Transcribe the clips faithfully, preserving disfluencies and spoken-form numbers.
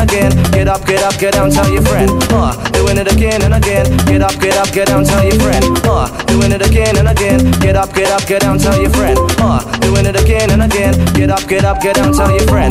again. Get up, get up, get down, tell your friend. Uh, doing it again and again. Get up, get up, get down, tell your friend. Uh, doing it again and again. Get up, get up, get down, tell your friend. Uh, doing it again and again. Get up, get up, get down, tell your friend.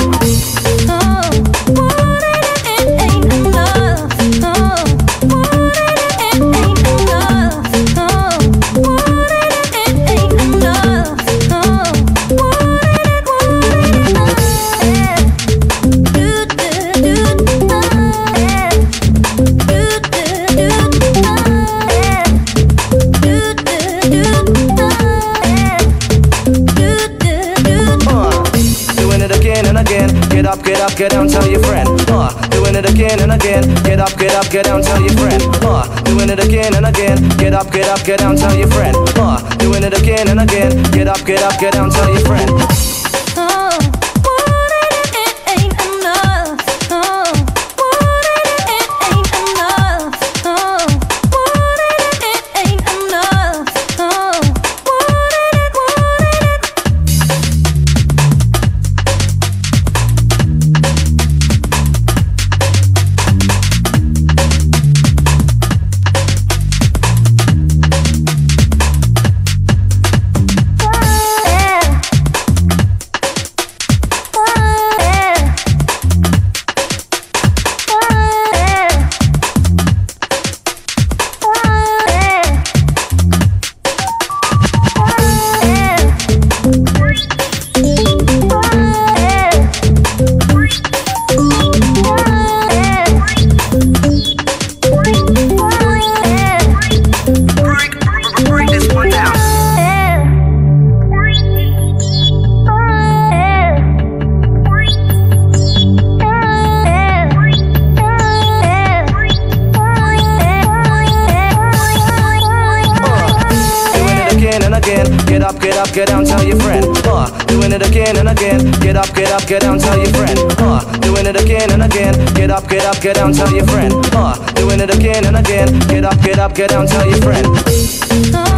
Get up, get up, get down, tell your friend. Uh, doing it again and again. Get up, get up, get down, tell your friend. Uh, doing it again and again. Get up, get up, get down, tell your friend. Uh, doing it again and again. Get up, get up, get down, tell your friend. Get up, get up, get down, tell your friend. Uh, doing it again and again. Get up, get up, get down, tell your friend. Uh, doing it again and again. Get up, get up, get down, tell your friend. Uh, doing it again and again. Get up, get up, get down, tell your friend.